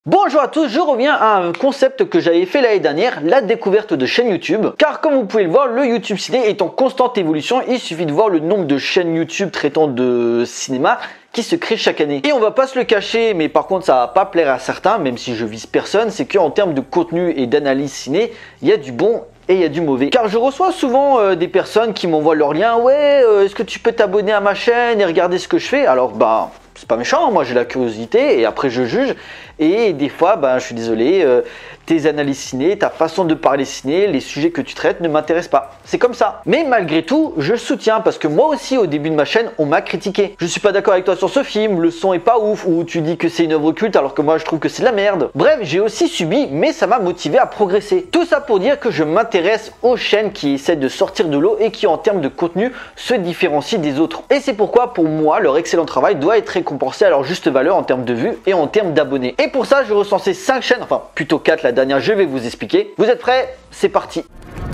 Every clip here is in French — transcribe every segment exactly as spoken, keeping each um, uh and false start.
Bonjour à tous, je reviens à un concept que j'avais fait l'année dernière, la découverte de chaînes YouTube. Car comme vous pouvez le voir, le YouTube Ciné est en constante évolution. Il suffit de voir le nombre de chaînes YouTube traitant de cinéma qui se créent chaque année. Et on va pas se le cacher, mais par contre ça va pas plaire à certains, même si je vise personne, c'est qu'en termes de contenu et d'analyse ciné, il y a du bon et il y a du mauvais. Car je reçois souvent euh, des personnes qui m'envoient leur lien. Ouais, euh, est-ce que tu peux t'abonner à ma chaîne et regarder ce que je fais? Alors bah... c'est pas méchant, moi j'ai la curiosité et après je juge. Et des fois, ben, je suis désolé, euh, tes analyses ciné, ta façon de parler ciné, les sujets que tu traites ne m'intéressent pas. C'est comme ça. Mais malgré tout, je soutiens parce que moi aussi au début de ma chaîne, on m'a critiqué. Je suis pas d'accord avec toi sur ce film, le son est pas ouf, ou tu dis que c'est une œuvre culte alors que moi je trouve que c'est de la merde. Bref, j'ai aussi subi, mais ça m'a motivé à progresser. Tout ça pour dire que je m'intéresse aux chaînes qui essaient de sortir de l'eau et qui en termes de contenu se différencient des autres. Et c'est pourquoi pour moi, leur excellent travail doit être récompensé à leur juste valeur en termes de vues et en termes d'abonnés. Et pour ça, j'ai recensé cinq chaînes, enfin plutôt quatre, la dernière je vais vous expliquer. Vous êtes prêts? C'est parti.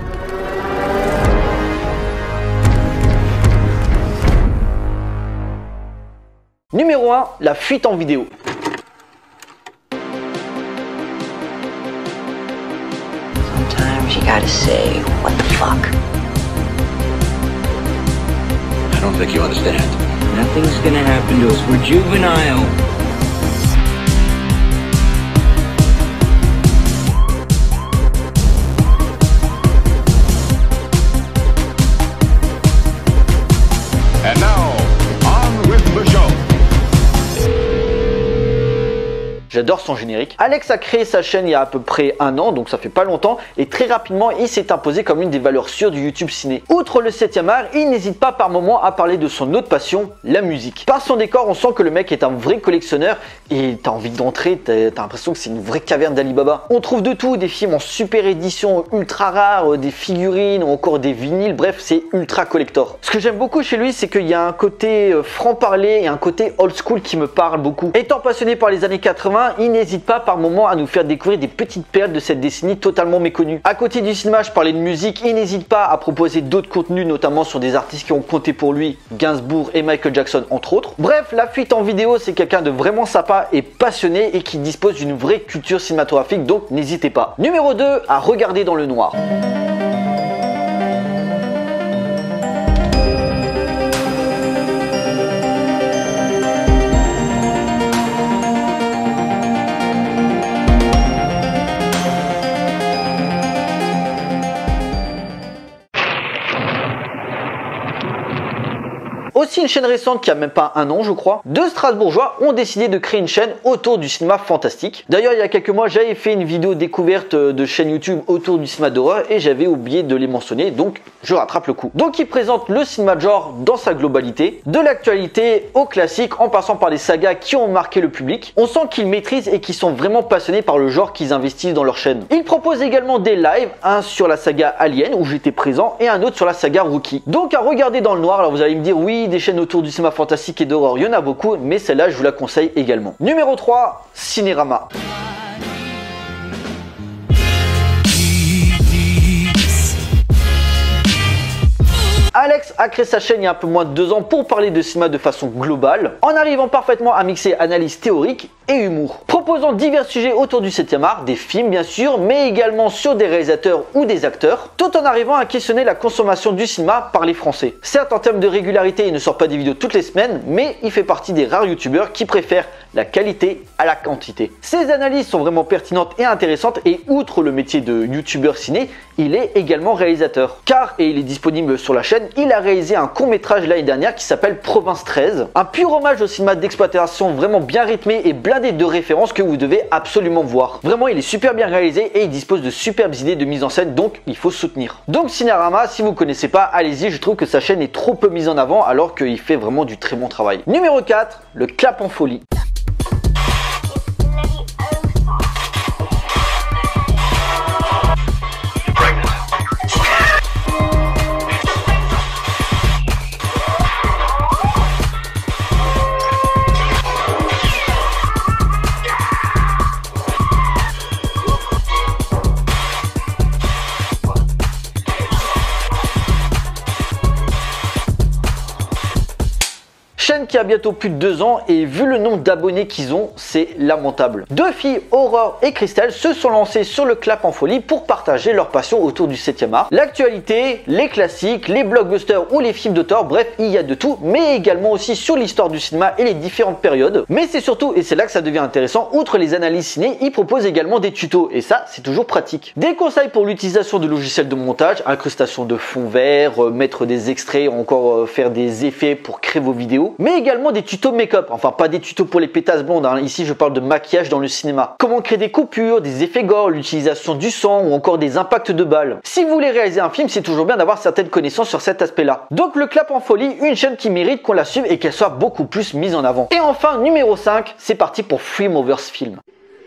Numéro un, la fuite en vidéo. Sometimes you gotta say, what the fuck? I don't think you understand. Nothing's gonna happen to us. We're juvenile. And now, on with the show. J'adore son générique. Alex a créé sa chaîne il y a à peu près un an, donc ça fait pas longtemps, et très rapidement il s'est imposé comme une des valeurs sûres du YouTube ciné. Outre le septième art, il n'hésite pas par moments à parler de son autre passion, la musique. Par son décor, on sent que le mec est un vrai collectionneur et t'as envie d'entrer, t'as t'as l'impression que c'est une vraie caverne d'Alibaba. On trouve de tout, des films en super édition ultra rares, des figurines ou encore des vinyles, bref c'est ultra collector. Ce que j'aime beaucoup chez lui, c'est qu'il y a un côté franc-parler et un côté old school qui me parle beaucoup. Étant passionné par les années quatre-vingts, il n'hésite pas par moments à nous faire découvrir des petites perles de cette décennie totalement méconnues. À côté du cinéma, je parlais de musique, il n'hésite pas à proposer d'autres contenus, notamment sur des artistes qui ont compté pour lui, Gainsbourg et Michael Jackson entre autres. Bref, la fuite en vidéo, c'est quelqu'un de vraiment sympa et passionné et qui dispose d'une vraie culture cinématographique, donc n'hésitez pas. Numéro deux, à regarder dans le noir. Aussi une chaîne récente qui a même pas un an je crois, deux Strasbourgeois ont décidé de créer une chaîne autour du cinéma fantastique. D'ailleurs il y a quelques mois j'avais fait une vidéo découverte de chaîne YouTube autour du cinéma d'horreur et j'avais oublié de les mentionner, donc je rattrape le coup. Donc ils présentent le cinéma de genre dans sa globalité, de l'actualité au classique en passant par les sagas qui ont marqué le public. On sent qu'ils maîtrisent et qu'ils sont vraiment passionnés par le genre qu'ils investissent dans leur chaîne. Ils proposent également des lives, un sur la saga Alien où j'étais présent et un autre sur la saga Rookie. Donc à regarder dans le noir, alors vous allez me dire oui, des chaînes autour du cinéma fantastique et d'horreur, il y en a beaucoup, mais celle-là je vous la conseille également. Numéro trois, Cinérama. Alex a créé sa chaîne il y a un peu moins de deux ans pour parler de cinéma de façon globale, en arrivant parfaitement à mixer analyse théorique et humour, proposant divers sujets autour du septième art, des films bien sûr, mais également sur des réalisateurs ou des acteurs, tout en arrivant à questionner la consommation du cinéma par les Français. Certes en termes de régularité il ne sort pas des vidéos toutes les semaines, mais il fait partie des rares youtubeurs qui préfèrent la qualité à la quantité. Ses analyses sont vraiment pertinentes et intéressantes et outre le métier de youtubeur ciné, il est également réalisateur. Car, et il est disponible sur la chaîne, il a réalisé un court métrage l'année dernière qui s'appelle Province treize, un pur hommage au cinéma d'exploitation vraiment bien rythmé et blindé de références que vous devez absolument voir. Vraiment il est super bien réalisé et il dispose de superbes idées de mise en scène, donc il faut soutenir. Donc Cinérama, si vous connaissez pas, allez-y, je trouve que sa chaîne est trop peu mise en avant alors qu'il fait vraiment du très bon travail. Numéro quatre, le clap en folie. chaîne qui il y a bientôt plus de deux ans et vu le nombre d'abonnés qu'ils ont, c'est lamentable. Deux filles, Aurore et Christelle, se sont lancées sur le clap en folie pour partager leur passion autour du septième art. L'actualité, les classiques, les blockbusters ou les films d'auteur, bref, il y a de tout, mais également aussi sur l'histoire du cinéma et les différentes périodes. Mais c'est surtout, et c'est là que ça devient intéressant, outre les analyses ciné, ils proposent également des tutos, et ça, c'est toujours pratique. Des conseils pour l'utilisation de logiciels de montage, incrustation de fond vert, euh, mettre des extraits, encore euh, faire des effets pour créer vos vidéos, mais également des tutos make-up, enfin pas des tutos pour les pétasses blondes, hein. Ici je parle de maquillage dans le cinéma. Comment créer des coupures, des effets gore, l'utilisation du sang ou encore des impacts de balles. Si vous voulez réaliser un film, c'est toujours bien d'avoir certaines connaissances sur cet aspect-là. Donc le clap en folie, une chaîne qui mérite qu'on la suive et qu'elle soit beaucoup plus mise en avant. Et enfin, numéro cinq, c'est parti pour Freemovers Film.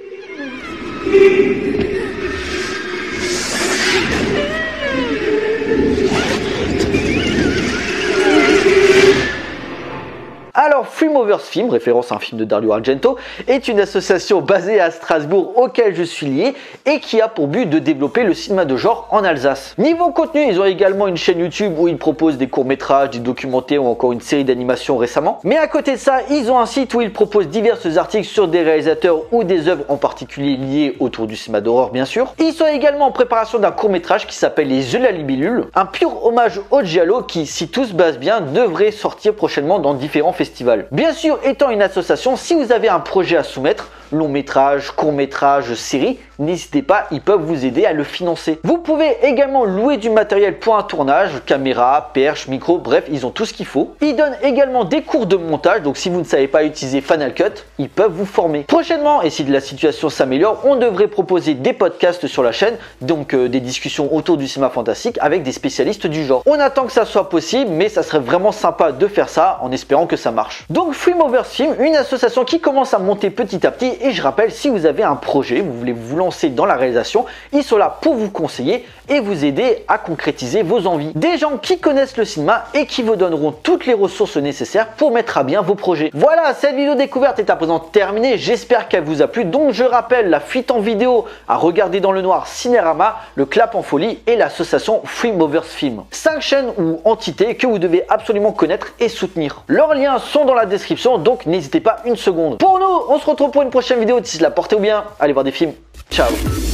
Alors, Freemovers Film, référence à un film de Dario Argento, est une association basée à Strasbourg auquel je suis lié et qui a pour but de développer le cinéma de genre en Alsace. Niveau contenu, ils ont également une chaîne YouTube où ils proposent des courts-métrages, des documentaires ou encore une série d'animations récemment. Mais à côté de ça, ils ont un site où ils proposent divers articles sur des réalisateurs ou des œuvres en particulier liées autour du cinéma d'horreur bien sûr. Ils sont également en préparation d'un court-métrage qui s'appelle Les yeux de la libellule, un pur hommage au giallo qui, si tout se passe bien, devrait sortir prochainement dans différents festivals. Bien sûr, étant une association, si vous avez un projet à soumettre, long métrage, court métrage, série, n'hésitez pas, ils peuvent vous aider à le financer. Vous pouvez également louer du matériel pour un tournage, caméra, perche, micro, bref, ils ont tout ce qu'il faut. Ils donnent également des cours de montage, donc si vous ne savez pas utiliser Final Cut, ils peuvent vous former. Prochainement, et si la situation s'améliore, on devrait proposer des podcasts sur la chaîne, donc euh, des discussions autour du cinéma fantastique avec des spécialistes du genre. On attend que ça soit possible, mais ça serait vraiment sympa de faire ça en espérant que ça marche. Donc Freemovers Film, une association qui commence à monter petit à petit. Et je rappelle, si vous avez un projet, vous voulez vous lancer dans la réalisation, ils sont là pour vous conseiller et vous aider à concrétiser vos envies. Des gens qui connaissent le cinéma et qui vous donneront toutes les ressources nécessaires pour mettre à bien vos projets. Voilà, cette vidéo découverte est à présent terminée. J'espère qu'elle vous a plu. Donc je rappelle la fuite en vidéo à regarder dans le noir Cinérama, le clap en folie et l'association Freemovers Film. cinq chaînes ou entités que vous devez absolument connaître et soutenir. Leurs liens sont dans la description, donc n'hésitez pas une seconde. Pour nous, on se retrouve pour une prochaine vidéo. D'ici là, portez-vous bien, allez voir des films. Ciao.